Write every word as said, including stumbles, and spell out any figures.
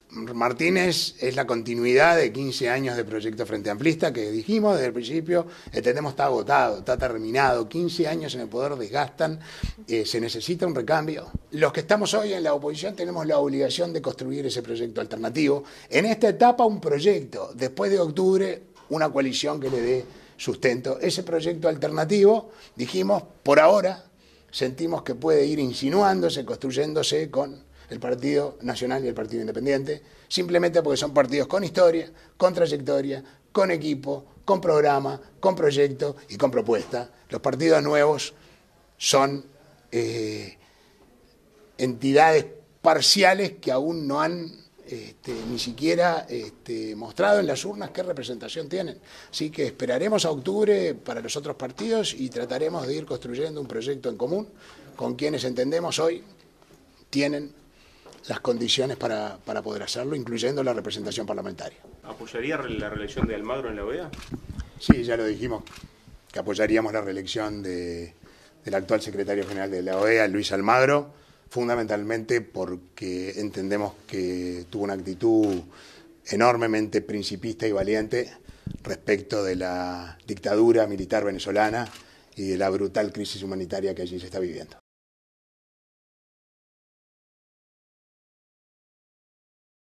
Martínez es la continuidad de quince años de proyecto Frente Amplista que dijimos desde el principio, entendemos está agotado, está terminado, quince años en el poder desgastan, eh, se necesita un recambio. Los que estamos hoy en la oposición tenemos la obligación de construir ese proyecto alternativo. En esta etapa un proyecto, después de octubre una coalición que le dé sustento. Ese proyecto alternativo, dijimos, por ahora sentimos que puede ir insinuándose, construyéndose con el Partido Nacional y el Partido Independiente, simplemente porque son partidos con historia, con trayectoria, con equipo, con programa, con proyecto y con propuesta. Los partidos nuevos son eh, entidades parciales que aún no han este, ni siquiera este, mostrado en las urnas qué representación tienen. Así que esperaremos a octubre para los otros partidos y trataremos de ir construyendo un proyecto en común con quienes entendemos hoy tienen las condiciones para, para poder hacerlo, incluyendo la representación parlamentaria. ¿Apoyaría la reelección de Almagro en la O E A? Sí, ya lo dijimos, que apoyaríamos la reelección de, del actual secretario general de la O E A, Luis Almagro, fundamentalmente porque entendemos que tuvo una actitud enormemente principista y valiente respecto de la dictadura militar venezolana y de la brutal crisis humanitaria que allí se está viviendo.